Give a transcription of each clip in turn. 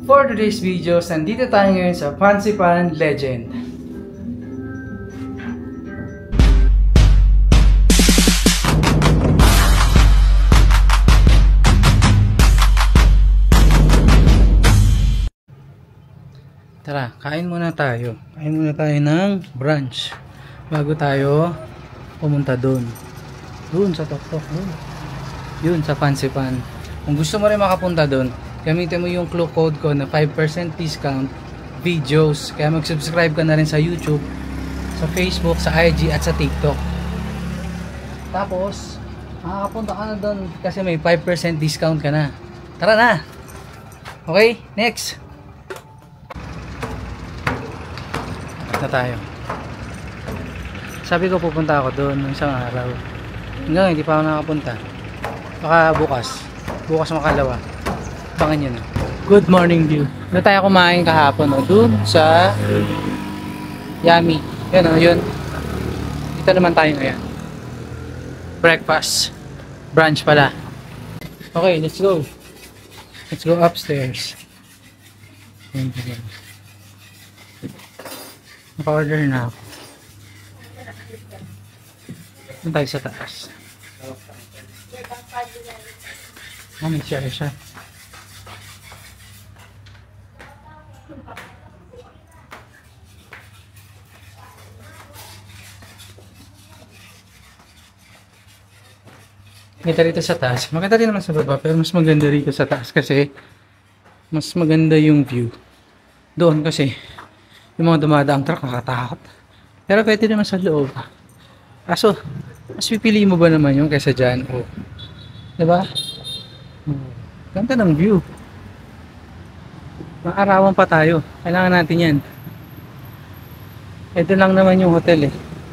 For today's videos, nandito tayo ngayon sa Fansipan Legend. Tara, kain muna tayo. Kain muna tayo ng brunch bago tayo pumunta doon. Doon sa Tok-Tok, doon. Yun, sa Fansipan. Kung gusto mo rin makapunta doon, gamitin mo yung clue code ko na 5% discount videos. Kaya mag-subscribe ka na rin sa YouTube, sa Facebook, sa IG at sa TikTok. Tapos, makakapunta ka na doon kasi may 5% discount ka na. Tara na! Okay, next! Na tayo. Sabi ko pupunta ako doon ng isang araw. Hanggang hindi pa ako nakapunta. Baka bukas makalawa. Abangan nyo na. Good morning view. Na tayo kumain kahapon doon sa Yummy. Yan yun. Dito naman tayo ngayon. Breakfast. Brunch pala. Okay, let's go. Let's go upstairs. Naka-order na ako. Doon tayo sa taas. May share siya. Kita rito sa taas. Maganda rin naman sa baba, pero mas maganda rito sa taas kasi mas maganda yung view. Doon kasi yung mga dumadaang truck nakakatakot. Pero pwede naman sa loob. Kaso, mas pipili mo ba naman yung kaysa dyan? O, diba? Ganda ng view. Maarawan pa tayo. Kailangan natin yan. Ito lang naman yung hotel eh.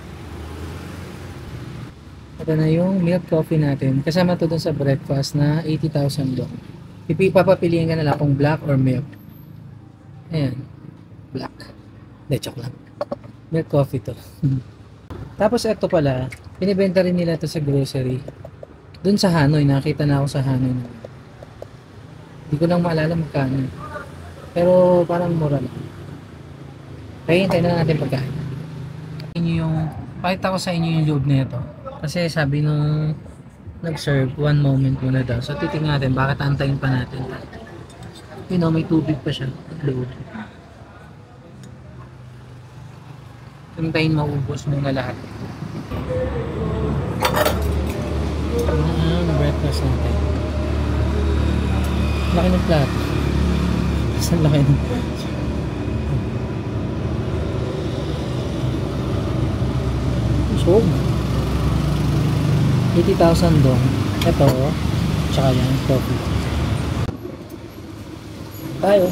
Ito na yung milk coffee natin. Kasama to dun sa breakfast na 80,000 dong. Papapiliin ka na lang kung black or milk. Ayan. Black. De, joke lang. Milk coffee to. Tapos ito pala, binibenta rin nila to sa grocery. Doon sa Hanoi, nakita na ako sa Hanoi. Hindi ko lang maalala magkano. Pero parang mura lang. Kaya hintayin na natin pagkain. Pakita ko sa inyo yung loob na ito. Kasi sabi nung nag-serve, one moment muna daw. So titingnan natin, bakit antayin pa natin. You know, may tubig pa siya. Loob. Hintayin maubos muna lahat. Breakfast natin. Laki ng plato. Saan laki ng plato? So, 80,000 dong. Ito, tsaka yan, coffee. Tayo.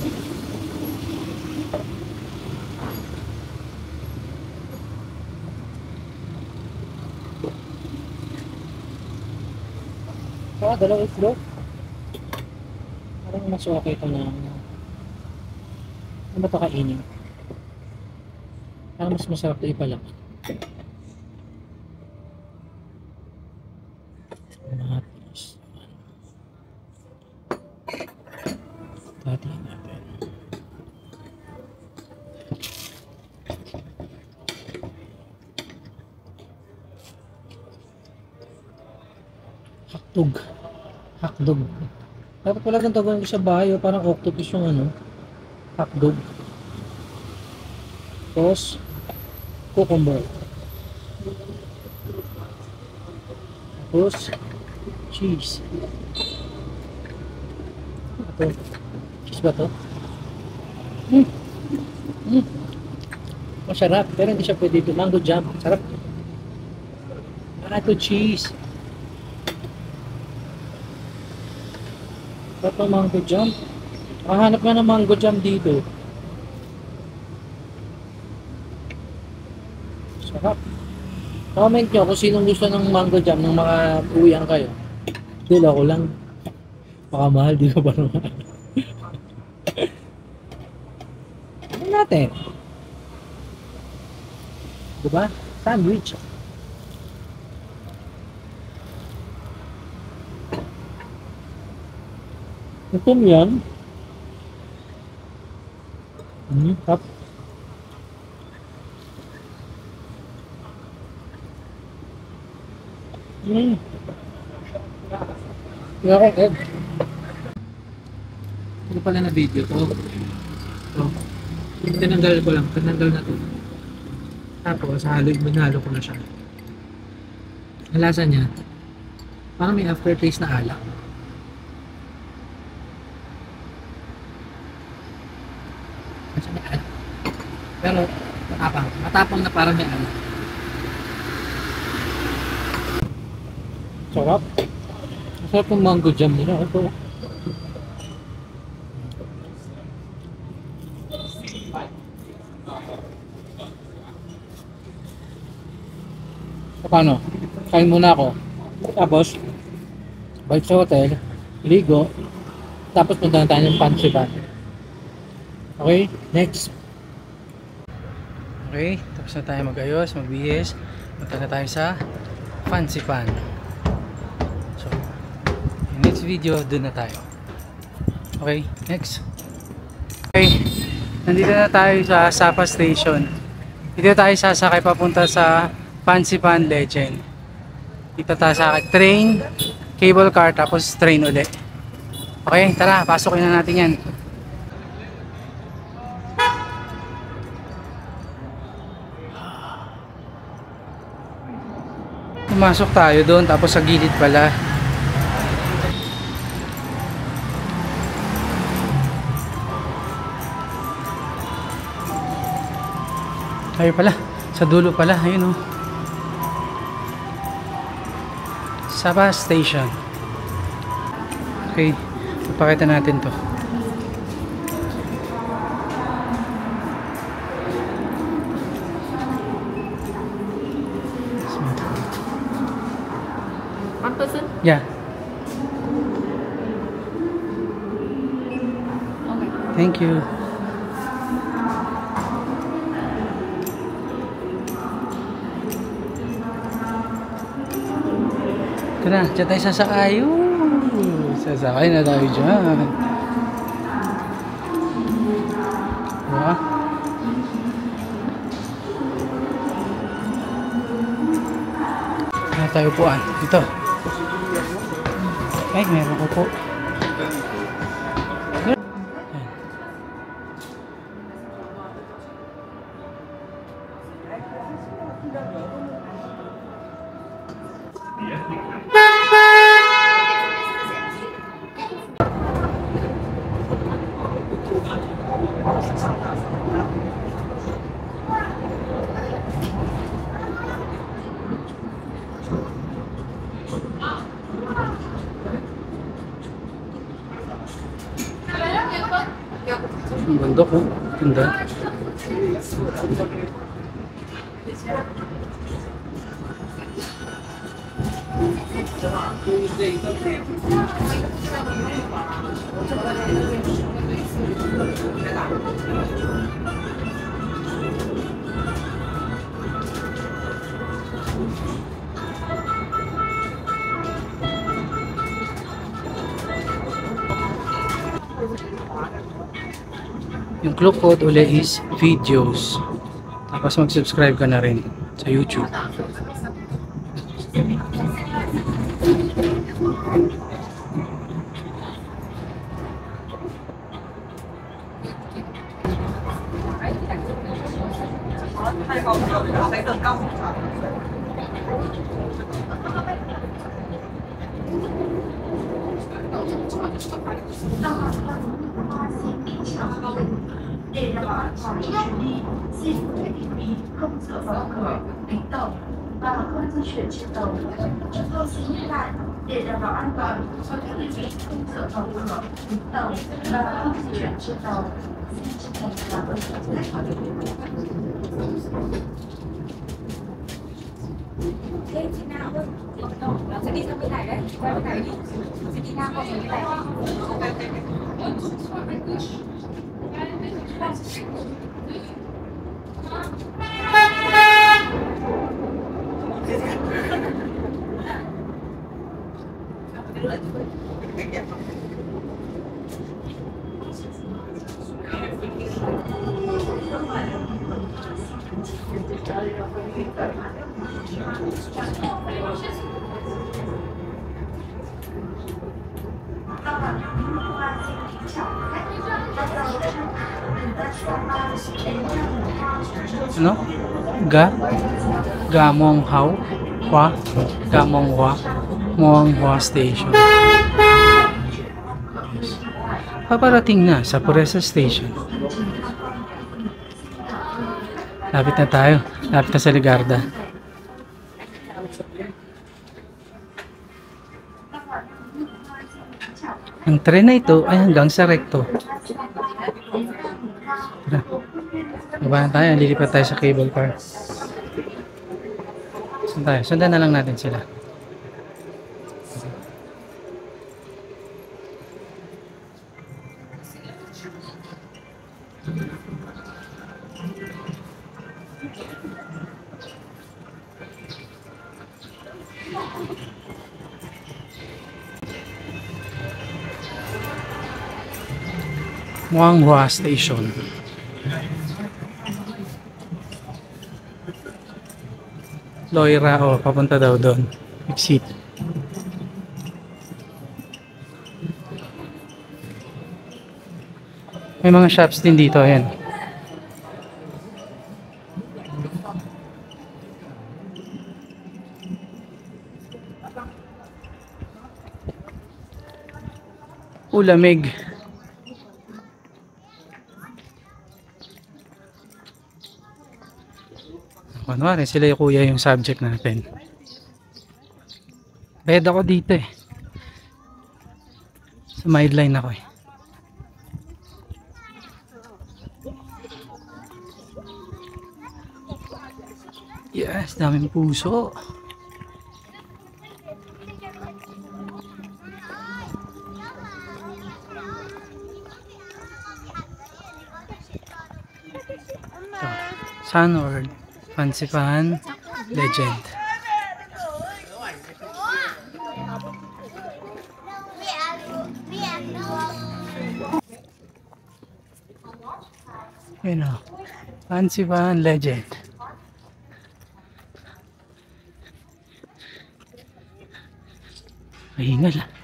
Dalawang itlog. Parang mas okay ito na ano ba ito kainin? Parang mas masarap ito ipalak. Tatiin natin. Hotdog. Dapat pala kung tawagin ko sa bahay, parang octopus yung ano, hotdog. Tapos, cucumber. Tapos, cheese. Ito. Cheese ba ito? Masarap, pero hindi siya pwede ito. Mango jam. Sarap. Ito cheese. Sarap ng mango jam. Hanap nga ng mango jam dito. Sarap. Comment nyo kung sinong gusto ng mango jam ng mga uwian kayo. Dito ako lang. Baka mahal, di ko ba naman. Ano natin? Diba? Sandwich. Ito yan. Tap. Wala akong egg. Ano pala na video to? Oh. Tinanggal ko lang. Tinanggal na to. Tapos, binalo ko na siya. Ang lasa niya, parang may aftertaste na alak. Kasi may alak. Pero, matapang. Matapang na parang may alak. Sarap. Masarap yung mango jam nila. Ito. So, paano? Kain muna ako. Tapos, balik sa hotel, ligo, tapos punta na tayo ng Pansipan. Okay? Next. Okay, tapos na tayo mag-ayos, magbihis. Punta na tayo sa Pansipan. So, next video, dun na tayo. Okay, next. Okay, nandito na tayo sa Sapa Station. Dito tayo sasakay papunta sa Pansipan Legend. Dito tayo sa train, cable car, tapos train ulit. Okay, tara, pasukin na natin yan. Pumasok tayo doon, tapos sa gilid pala. Tayo pala, sa dulo pala, ayun o. Sapa Station. Okay, ipakita natin to. One person? Yeah, Okay. thank you. Ito na, dyan tayo sasakay. Sasakay na tayo dyan. Diba? Na tayo upuan. Ito. Ay, meron ko po. Ayan. Ang bundok oh. Ganda. Yung clue code uli is videos. Tapos mag-subscribe ka na rin sa YouTube. Sẽ đi sang bên này đấy, quay bên này đi. Sẽ đi ngang qua bên này. Ano? Gamonghao Hua Gamonghua Monghua Station. Paparating na sa Puresa Station. Lapit na tayo. Lapit na sa Ligarda. Ang tren na ito ay hanggang sa Recto. Tara. Babahan tayo. Lilipat tayo sa cable car. Saan tayo? Sundan na lang natin sila. Monghua Station. Loira, papunta daw doon. Exit. May mga shops din dito, ayan. Ulamig. Kunwari, sila yung kuya yung subject natin. Bed ako dito eh. Sa sideline ako eh. Yes, daming puso. Ito, Sunworld. Fansipan Legend. Yun o. Fansipan Legend. Mahingal ah.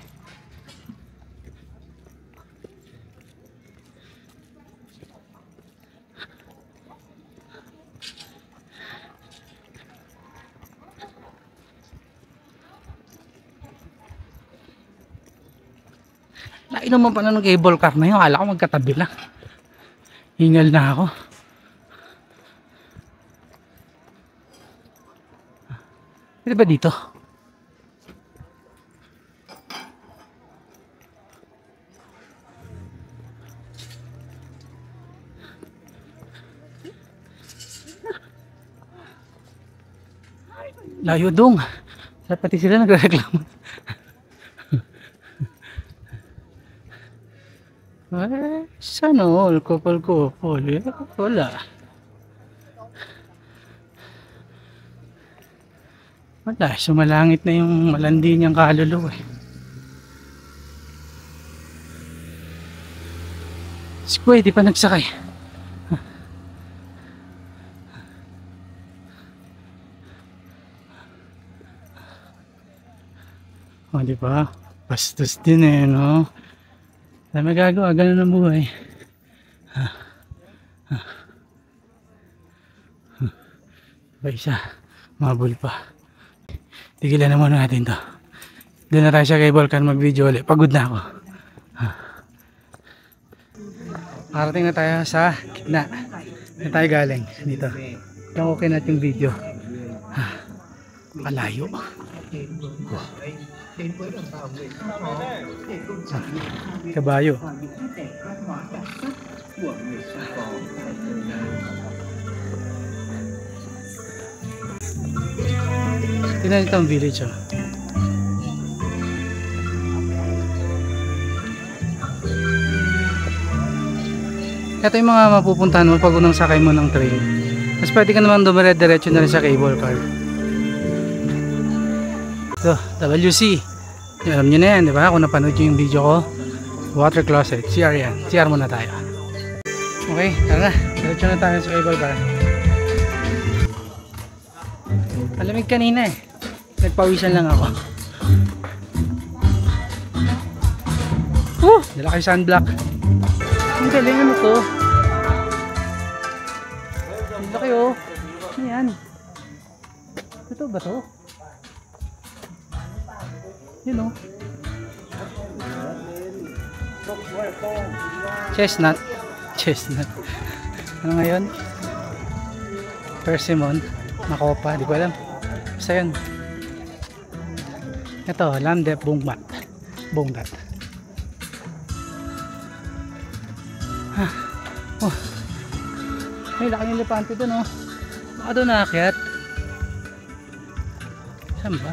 Naman pa na ng cable car na yun. Akala ko magkatabi lang. Hingal na ako. Pwede ba dito? Layo dong. Pati sila nagreklamo. Eh, sana all couple eh, wala. Wala, sumalangit na yung malandi niyang kaluluwa eh. Squid, di pa nagsakay. O, di ba? Bastos din eh, no? Dahil magagawa, ganun ang buhay. Ba isa, mabul pa. Tigilan na muna natin to. Doon na tayo sa cable car mag-video ulit. Pagod na ako. Parating na tayo sa gitna. Na tayo galing. Dito. Yung okay natin yung video. Malayo. Kabayo. Tingnan ito ang village oh. Ito yung mga mapupuntahan mo pag unang sakay mo ng train. Mas pwede ka naman dumire-diretso na rin sa cable car. Ito, WC. Alam nyo na yan, di ba? Kung napanood nyo yung video ko, water closet, CR yan. CR muna tayo. Okay, tara na. Diretso na tayo sa cable car. Malamig kanina eh. Nagpawisan lang ako. Dala kayo sunblock. Ang galing, ano to? Ang laki oh. Ano yan? Ito ba to? Yun oh. Chestnut. Chestnut. Ano ngayon? Persimmon. Makopa. Di ko alam. Basta yun. Ito. Lamdep bungbat. Bungdat. Oh. May laking elepante doon oh. Baka doon naakyat. Saan ba?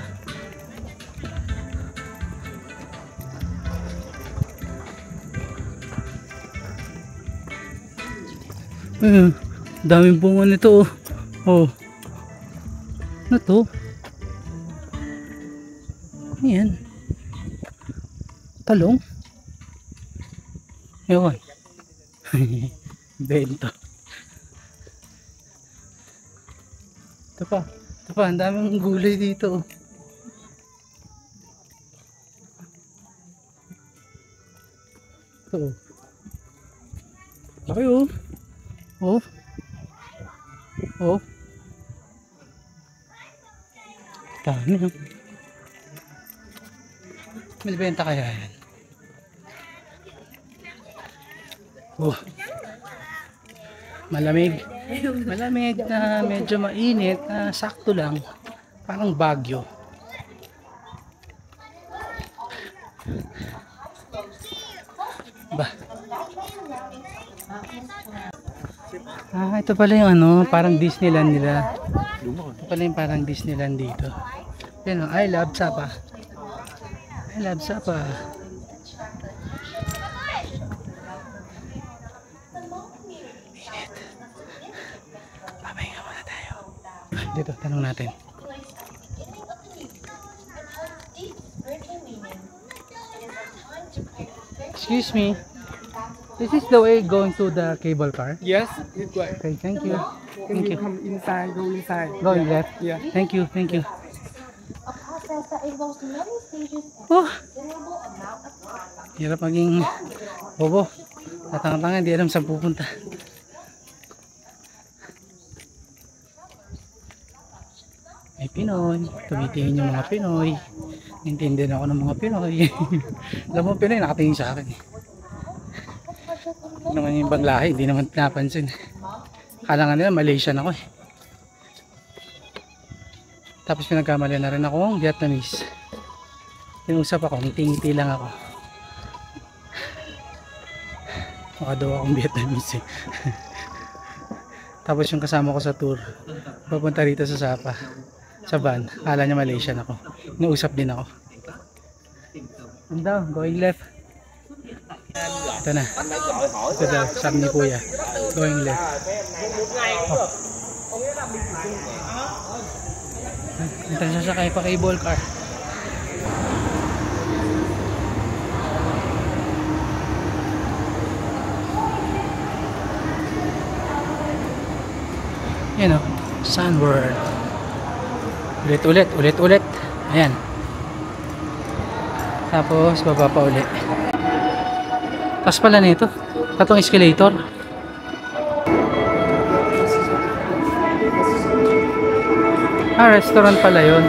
Daming bunga nito oh. Oh. Ano to? Ayan. Talong? Ewan. Bento. Ito pa. Ito pa. Ang daming gulay dito. Ito. Laki oh. Oh. Oh. Dami oh. May benta kaya yan? Oh. Malamig. Malamig na medyo mainit na sakto lang. Parang Baguio. Ba. Ito pala yung ano, parang Disneyland nila. Ito pala yung parang Disneyland dito. Yan, I love Sapa. I love Sapa. Dito, tanong natin. Excuse me. This is the way going to the cable car? Yes, it's right. Okay, thank you. Can you come inside, go inside. Going left? Yeah. Thank you, thank you. A process that involves many stages and Oh, considerable amount of time. hirap maging bobo. Tatanga-tanga, hindi alam saan pupunta. May Pinoy, tumitingin yung mga Pinoy. Nintindihan ako ng mga Pinoy. Alam mo, Pinoy nakatingin sa akin. Ano naman yung ibang lahi, hindi naman pinapansin. Akala nga nila Malaysian ako eh. Tapos pinagkamali na rin akong Vietnamese. Tinusap ako, ngiti-ngiti lang ako. Maka daw akong Vietnamese eh. Tapos yung kasama ko sa tour, papunta rito sa Sapa, sa van, akala niya Malaysian ako. Nausap din ako. And down, going left. Ito na. Ito daw, sabi ni Kuya. Going left. Oh. Ito na sasakay pa cable car. Yan o, Sun World. Ulit. Ayan. Tapos baba pa ulit. Taas pala nito. Tatong escalator. Restaurant pala yun.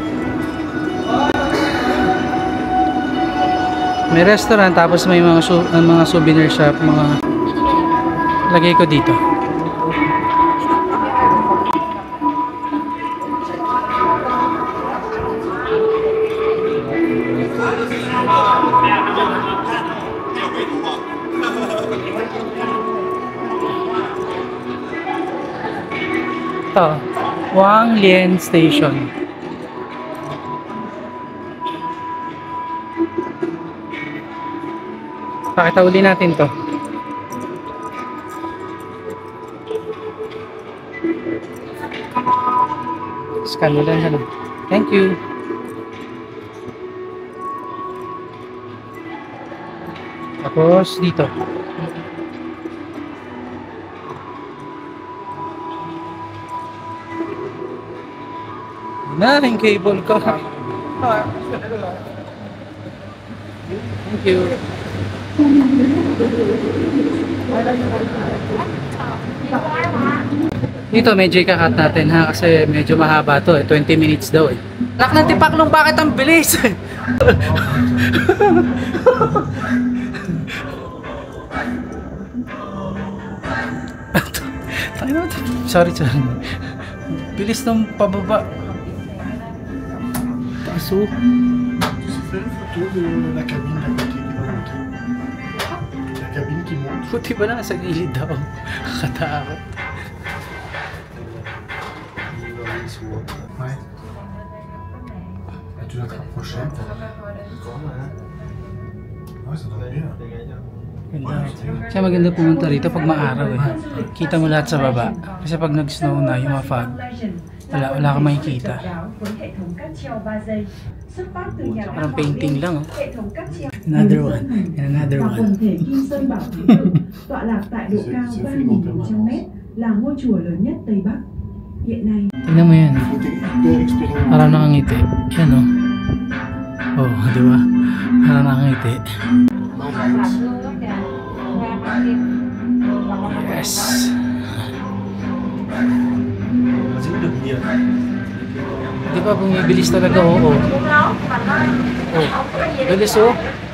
May restaurant tapos may mga souvenir shop, mga lagay ko dito. Ito, Wang Lian Station. Pakita uli natin to. Scan mo lang. Thank you. Tapos dito. Na yung cable ko. Thank you. Dito medyo ikakat natin ha, kasi medyo mahaba to eh. 20 minutes daw eh. Lak ng tipaklong, bakit ang bilis? Sorry. Bilis ng pababa. Taso. La cabine d'à côté qui va monter. La cabine qui monte. Buti ba na sa gilid daw? Kakatakot. Ouais. Tu dois te rapprocher. Ouais, ça donne bien. Ganda. Kaya maganda pumunta rito pag maaraw eh. Kita mo lahat sa baba. Kasi pag nag-snow na, yung mga fog, wala kang makikita. Parang painting lang oh. Another one. And another one. Quần thể Kim Sơn Bảo Thủy Tự, tọa lạc tại độ cao 3.100 m, là ngôi chùa lớn nhất Tây Bắc. Hiện nay, Tingnan mo yan. Hyper expérimental. Parang nakangiti. Yan oh. Oh, di ba? Parang nakangiti. Yes. Di ba bumibilis talaga? Oo. Oh. Bilis oh.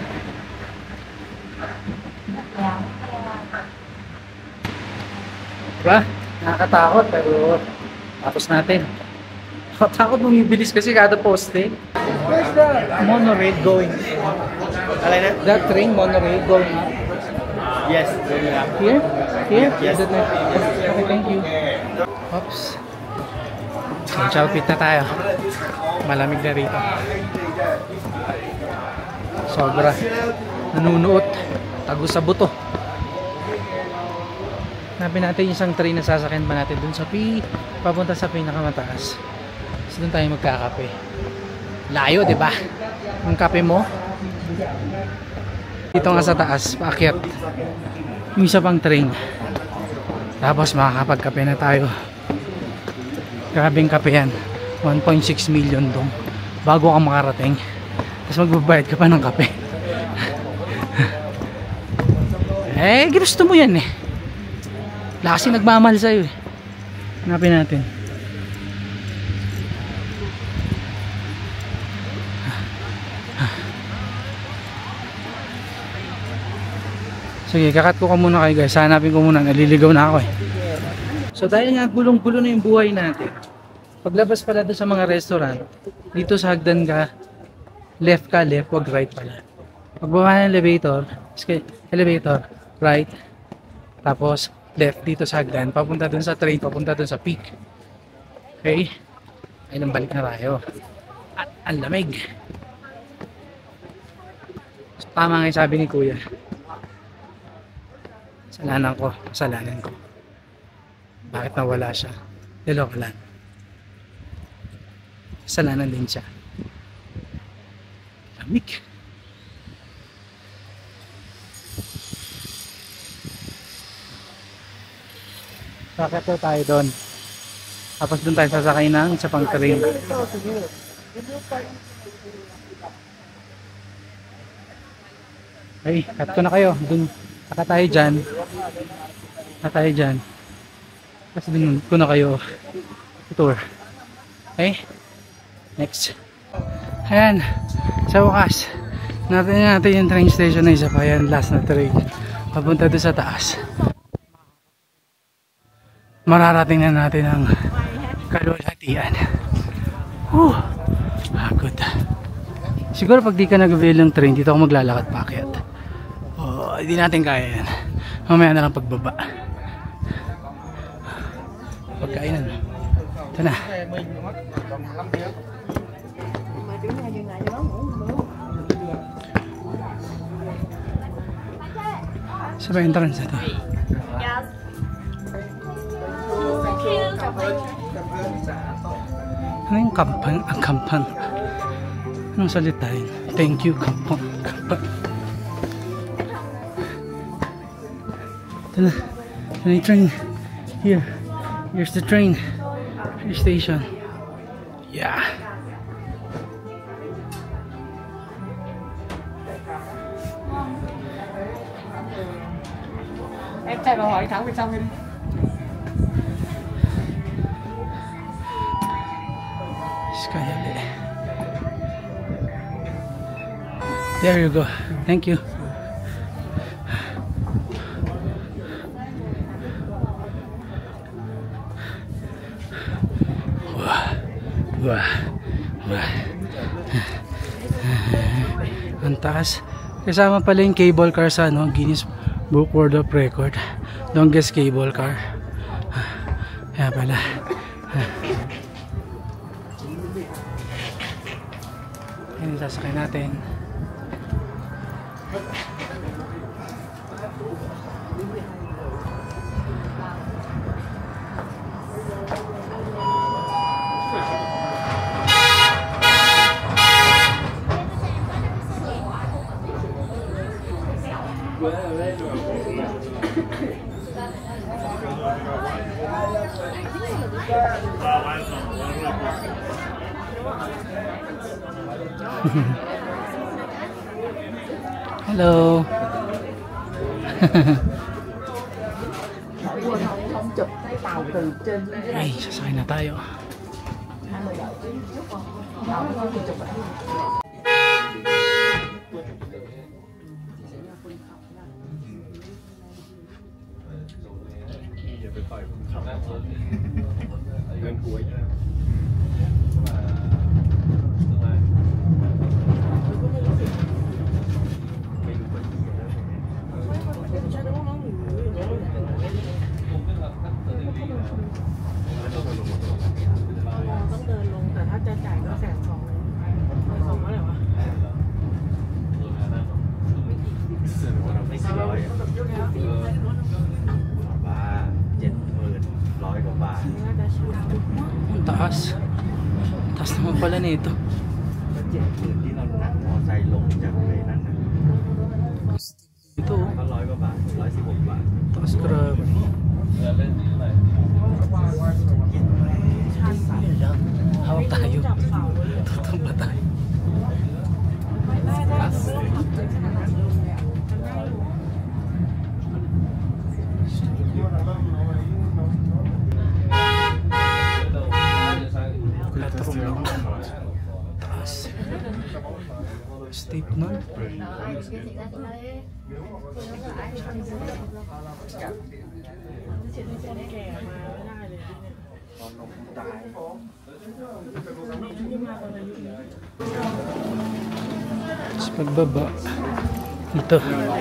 Diba? Nakakatakot pero tapos natin. Nakakatakot bumibilis kasi kada poste. Where's the monorail going? That train monorail going up? Yes. Here? Here? Yes. Okay, thank you. Oops. Chalpit na tayo. Malamig na rito. Sobra. Nanunuot. Tago sa buto. Hanapin natin yung isang train na sasakyan ba natin dun sa papunta sa pinakamataas. So dun tayo magkakape. Layo, di ba? Yung kape mo. Dito nga sa taas, paakyat. Yung isa pang train. Tapos makakapagkape na tayo. Grabing kape yan. 1.6 million dong. Bago ka makarating. Tapos magbabayad ka pa ng kape. Eh, ginusto mo yan eh. Wala kasi nagmamahal sa'yo eh. Hanapin natin. Sige, kakat ko muna kayo guys. Hanapin ko muna. Naliligaw na ako eh. So dahil nga gulong-gulo na yung buhay natin, paglabas pala doon sa mga restaurant, dito sa hagdan ka, left, wag right pala. Pagbaba ng elevator, right, tapos left dito sa hagdan, papunta doon sa train, papunta doon sa peak. Okay? Ayun, balik na tayo. At ang lamig. So, tama nga yung sabi ni Kuya. Kasalanan ko. Bakit nawala siya? Niloko lang. Kasalanan din siya. Lamig. Bakit po tayo doon? Tapos doon tayo sasakay ng isa pang train. Ay, cut ko na kayo. Doon, saka tayo dyan. Tapos doon ko na kayo tour. Okay? Next. Ayan. Sa wakas, natin yung train station na isa pa. Ayan, last na train. Papunta doon sa taas. Mararating na natin ang kalulatian. Good. Siguro pag di ka nag-avail ng train, dito ako maglalakad paakyat. Hindi natin kaya yan. Mamaya na lang pagbaba. Pagkainan. Ito na. Sa ba entrance ito? Ano yung kampan? Ang kampan. Anong salita yun? Thank you, kampan. Ito na. Ito na yung train. Here's the train. Station. Yeah. Em chạy vào hỏi thắng bên trong đi. Skayali. There you go. Thank you. Wah. Wah. Wah. Ang taas. Kasama pala yung cable car sa Guinness Book World of Record. Longest cable car. Kaya pala. Yan yung sasakay natin. Hello. Ay, sasakay na tayo. Ang taas. Taas naman pala nito. Ito oh. Taas, grabe. Hawak tayo. Tutumba tayo. Taas. Steep nun. Tapos pagbaba ito.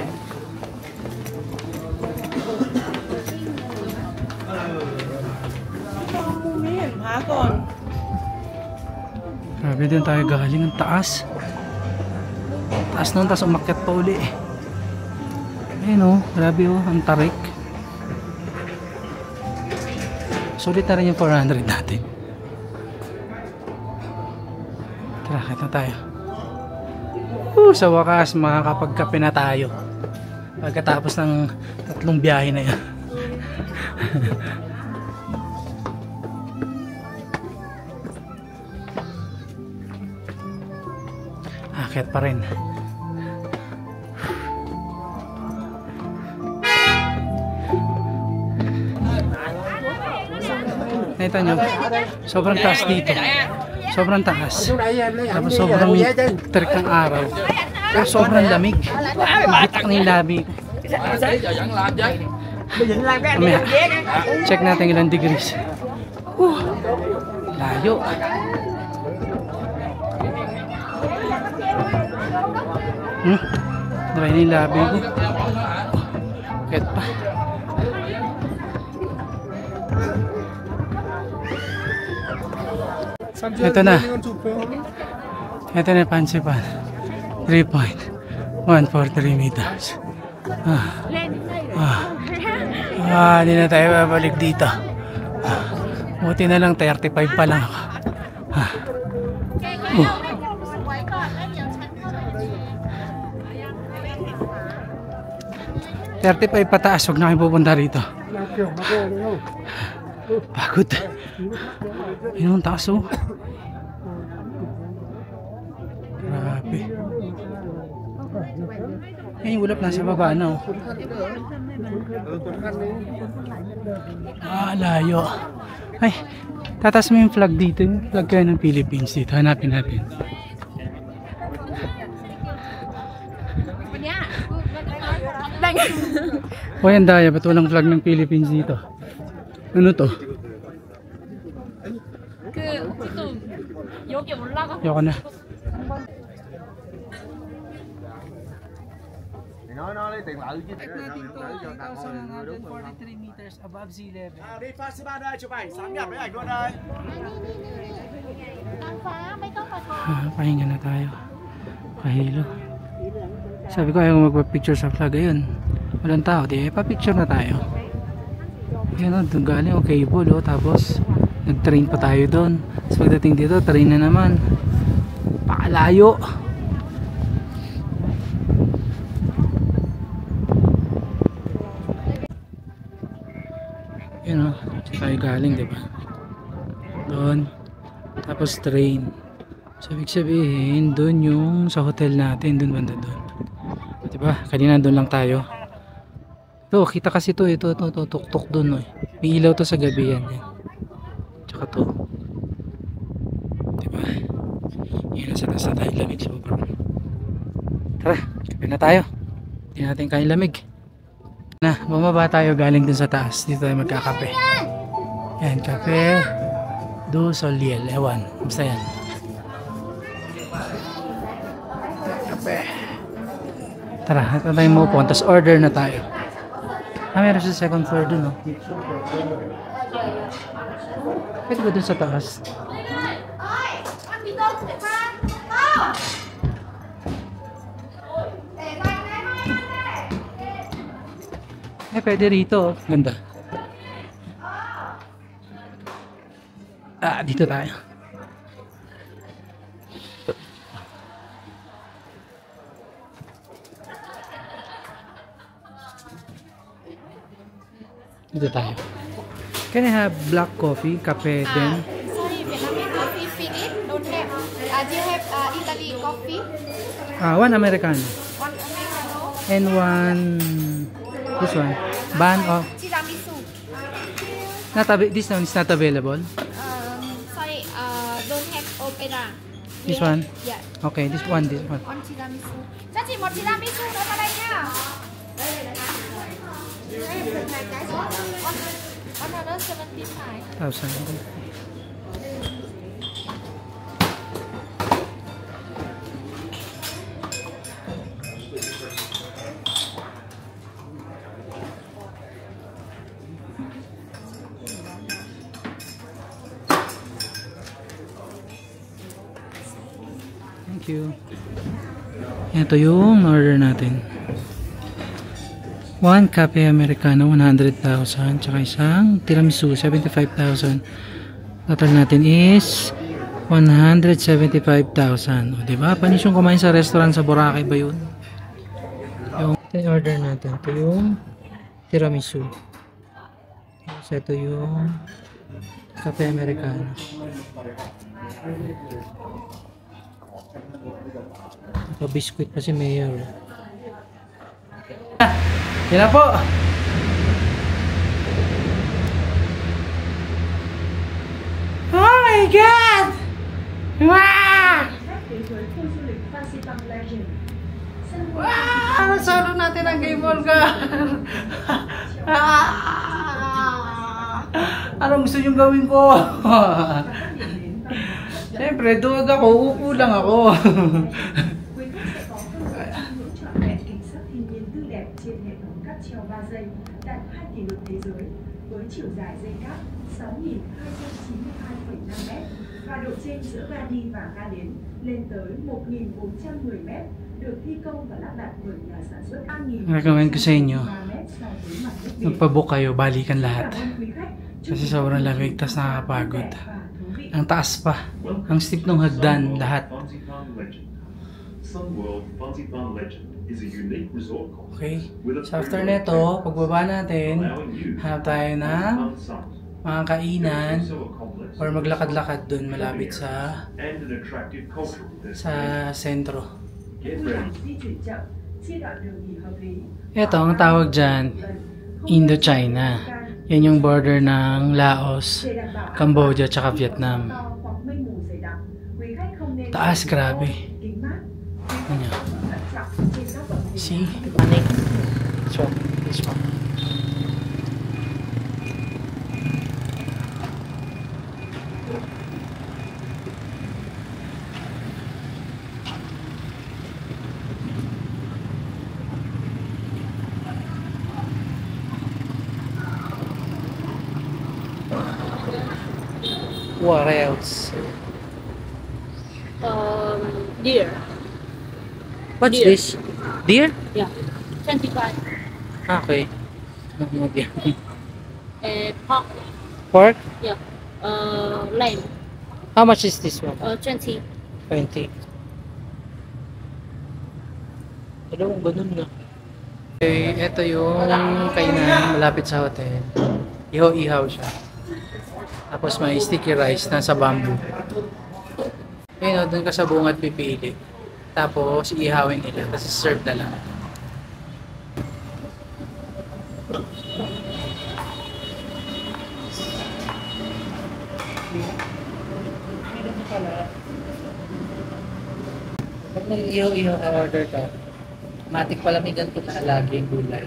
Grabe din tayo galing. Ang taas. Taas nun, tapos umakyat pa uli. Ayun o, grabe o, ang tarik. Sulit na rin yung 400 natin. Tara, kahit na tayo. Sa wakas, makakapagkape na tayo. Pagkatapos ng 3 biyahe na yan. Akit pa rin. Nakita nyo, sobrang taas dito. Sobrang taas. Tapos sobrang terik ng araw. Pero sobrang lamig. Bitak na yung labi. Mamaya, check natin ilang degrees. Layo. Dry na yung labi ko. Ket pa. Ito na. Ito na yung Pansipan. 3.143 meters. Hindi na tayo babalik dito. Buti na lang 35 pa lang ako. 35 pataas, huwag na kayo pupunta rito. Pagod. Yun ang taas oh. Eh, yung ulap nasa baba na. Oh. Ah, layo. Ay, tatas mo yung flag dito. Yung flag kayo ng Philippines dito. Hanapin natin. O yan daya, ba't walang flag ng Philippines dito? Ano to? Ayoko na. Meters above sea level. Pahinga na tayo. Pahilo. Sabi ko ayaw magpa-picture sa flag. Ayun. Walang tao. Di pa-picture na tayo. Ayun o. Doon galing o cable o. Tapos nag-train pa tayo doon. Tapos pagdating dito, train na naman. Pakalayo. Yun o, tayo galing diba doon, tapos train. So ibig sabihin doon yung sa hotel natin, doon banda doon diba, kanina doon lang tayo. Ito, kita kasi to, ito tuk-tuk doon eh. May ilaw to sa gabi yan. Tsaka to diba, yun nasa taas na tayo, lamig sobrang. Tara, kape na tayo, hindi natin kain lamig na, bumaba tayo galing dun sa taas. Dito tayo magkakape. Yan, kape do Soliel, ewan, basta yan. Kape. Tara, ito tayo maupo, tapos order na tayo. Ah, meron sa second floor dun, no? Pwede ba dun sa taas? Eh, pwede rito. Ganda. Ah, dito tayo. Dito tayo. Can I have black coffee, kape then? Sorry, Vietnamese coffee finish. Don't have. Do you have Italy coffee? One Americano. One Americano. And one... This one. Ban of... Tiramisu. This one is not available. Sorry, don't have opera. This one? Yeah. Okay, this one. On tiramisu. Chắc chỉ một tiramisu nữa vào đây nha. On another 75. 1,000. Thank you. Ito yung order natin. 1 cafe americano 100,000, tsaka isang tiramisu 75,000. Total natin is 175,000. O diba? Panis yung kumain sa restaurant sa Boracay ba yun? Yung order natin. Ito yung tiramisu. So ito yung cafe americano. Ito biscuit pa si Mayor. Yan na po. Oh my God! Wow! Wow! Nasalo natin ang Game Olga. Anong gusto niyong gawin ko? Siyempre, duwag ako. Upo lang ako. treo 3 giây đạt 2 kỷ lục thế giới với chiều dài dây cáp 6.292,5 m và độ trên giữa ga đi và ga đến lên tới 1.410 m, được thi công và lắp đặt bởi nhà sản xuất 3.000. Recommend ko sa inyo, magpabook kayo, balikan lahat. Kasi sobrang lamig, tas nakakapagod. Ang taas pa, ang steep ng hagdan, lahat. Okay, so after neto, pagbaba natin, hanap tayo ng mga kainan or maglakad-lakad dun malapit sa sentro. chia đoạn đường nghỉ hợp lý. Ito ang tawag dyan, Indochina. Yan yung border ng Laos, Để đảm bảo Cambodia, tsaka Vietnam. to hoặc mây mù dày đặc, quý khách không nên Taas, grabe. kính mát. Ano niya? Thận trọng trên các bậc thềm. See? Panic. So, this one. What else? Deer. What's Deer. this? Deer? Yeah. 25. Okay. No deer. Pork. Pork? Yeah. Lamb. How much is this one? 20. 20. Dalawang ganun nga. Okay, ito yung kainan malapit sa hotel. Ihaw-ihaw siya. Tapos may sticky rice na sa bamboo. Ayun o, dun ka sa bungad pipili. Tapos ihawin nila. Tapos serve na lang. Pag nag-ihaw-ihaw ka order ka, matik palamigan ko na lagi yung gulay.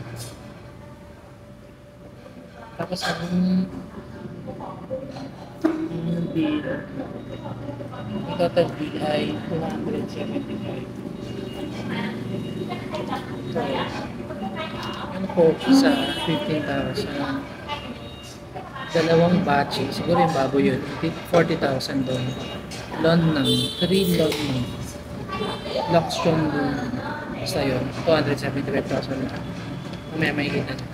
Tapos ang bill, yung total bill ay 275. Yung coke sa 15,000. Dalawang batch, siguro yung baboy yun, 40,000 doon. Lon ng 3 lon ng Lockstone doon. Basta yun, 275,000 na. Mamaya may kita na.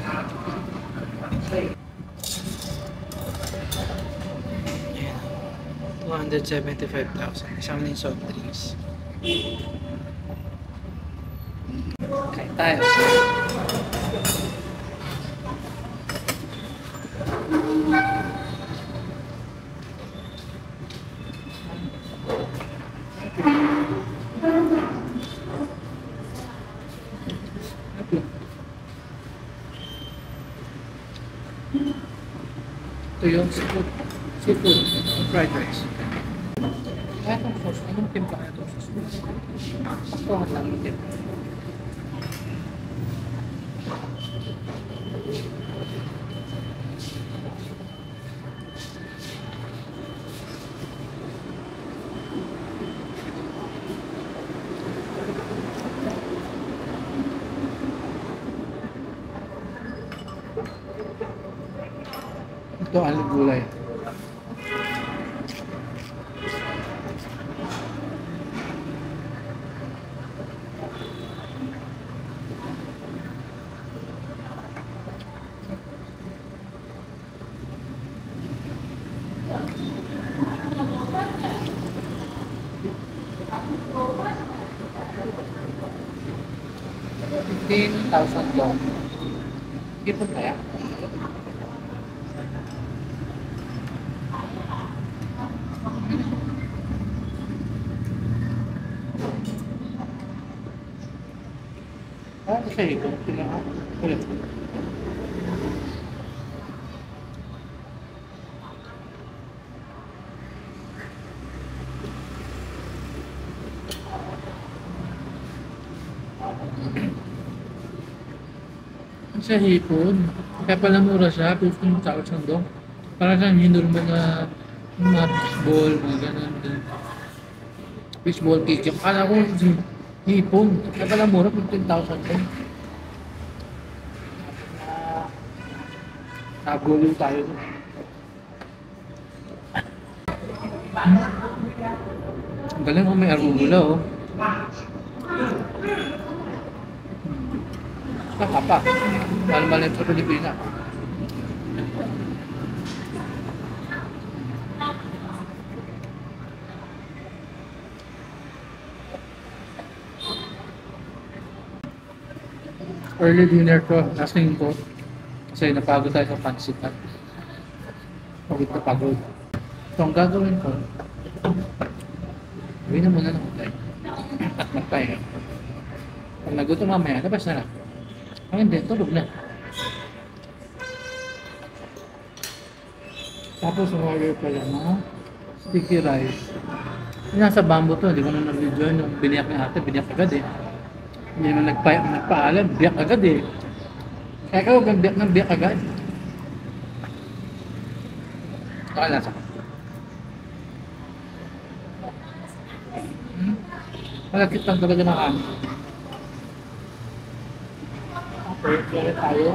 Ayan. 275,000. Isang din soft drinks. Kain tayo. Ito yung seafood fried rice. Kaya itong sauce, anong timpla kaya itong sauce? Paktuhan lang yung timpla. Ito ang gulay. $15,000. Ipon kaya? Kasi ito, ulit. Sa hipon, kaya pala mura siya, 15,000 doon. Para sa normal na mga fishball, mga ganun din. Fishball cake. Kala ko hipon, kaya pala mura, 15,000 doon. Nagulo tayo doon. Ang galing kung may arugula oh. Nakapa. Mahal-mahal ito sa Pilipinas. Early dinner ko, lasing ko. Kasi napagod tayo sa pansitan. Pagod na pagod. So ang gagawin ko, gawin na muna ng utay. At magpahinga. Pag nagutom mamaya, labas na lang. Ang hindi, tulog na. Tapos umorder pala ng sticky rice. Nasa bamboo to, hindi ko na na-video nung biniyak ni ate, biniyak agad eh. Hindi naman nagpaalam, biyak agad eh. Kaya ikaw, biyak ng biyak agad. Baka nasa ka. Malakit lang talaga na kami. Okay, kaya tayo.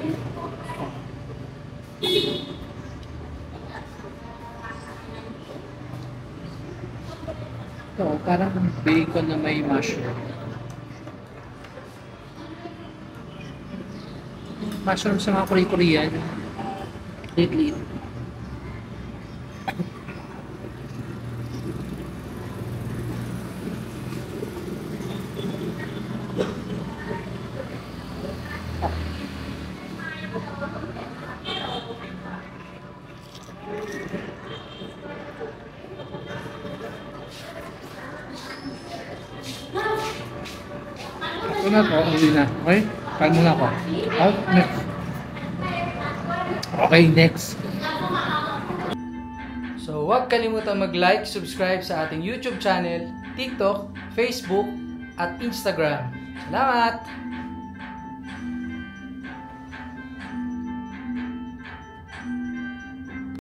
Ito, parang bacon na may mushroom. Mushroom sa mga Korean. Lately. Ito na po, hindi na. Okay? Kain muna ako. Out, next. Okay, next. So, huwag kalimutan mag-like, subscribe sa ating YouTube channel, TikTok, Facebook, at Instagram. Salamat!